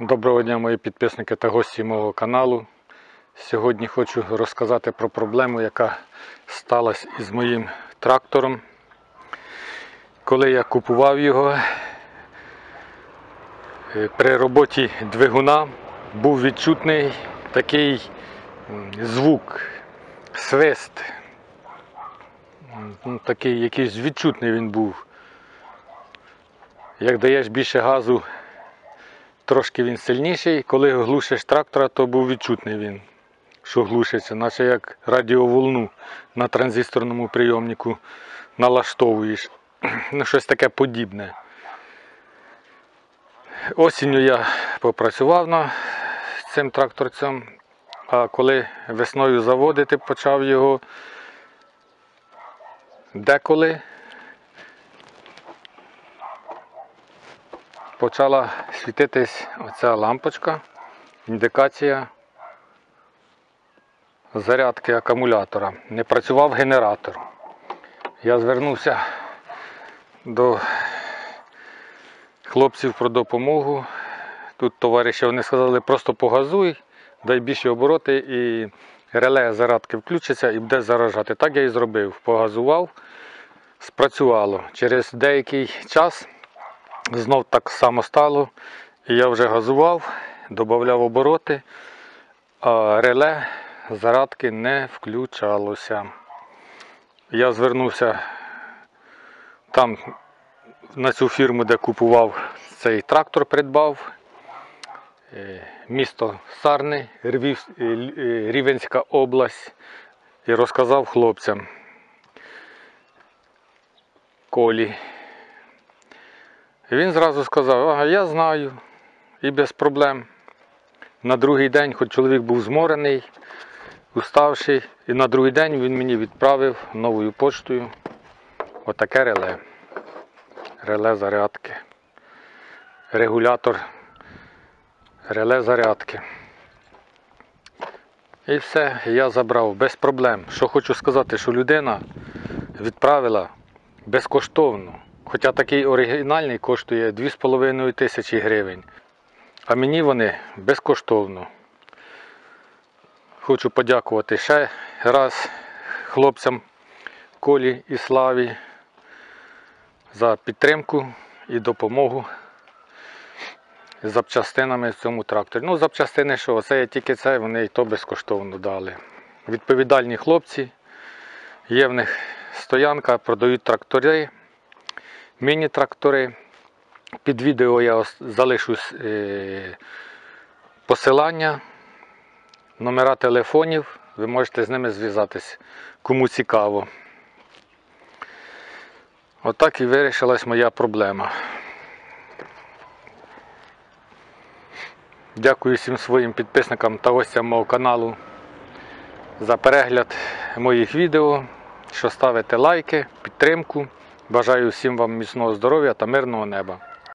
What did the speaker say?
Доброго дня, мої підписники та гості мого каналу. Сьогодні хочу розказати про проблему, яка сталася із моїм трактором. Коли я купував його, при роботі двигуна був відчутний такий звук, свист. Такий якийсь відчутний він був. Як даєш більше газу, трошки він сильніший, коли глушиш трактора, то був відчутний він, що глушиться, наче як радіоволну на транзисторному прийомнику налаштовуєш. Щось таке подібне. Осінню я попрацював над цим тракторцем, а коли весною заводити почав його, деколи почала світитись оця лампочка, індикація зарядки акумулятора. Не працював генератор. Я звернувся до хлопців про допомогу. Тут товариші, вони сказали, просто погазуй, дай більші обороти і реле зарядки включиться і буде заражати. Так я і зробив. Погазував, спрацювало. Через деякий час знов так само стало, і я вже газував, додавав обороти, а реле зарядки не включалося. Я звернувся там на цю фірму, де купував цей трактор, придбав, місто Сарни, Рівненська область, і розказав хлопцям Колі. І він зразу сказав, ага, я знаю, і без проблем. На другий день, хоч чоловік був зморений, уставший, і на другий день він мені відправив новою поштою отаке реле. Реле зарядки. Регулятор реле зарядки. І все, я забрав без проблем. Що хочу сказати, що людина відправила безкоштовно. Хоча такий оригінальний коштує 2500 гривень. А мені вони безкоштовно. Хочу подякувати ще раз хлопцям Колі і Славі за підтримку і допомогу з запчастинами в цьому тракторі. Ну, запчастини що, це тільки це, вони і то безкоштовно дали. Відповідальні хлопці, є в них стоянка, продають трактори, міні-трактори. Під відео я залишу посилання, номера телефонів, ви можете з ними зв'язатись, кому цікаво. Отак і вирішилась моя проблема. Дякую всім своїм підписникам та гостям мого каналу за перегляд моїх відео, що ставите лайки, підтримку. Бажаю всім вам міцного здоров'я та мирного неба.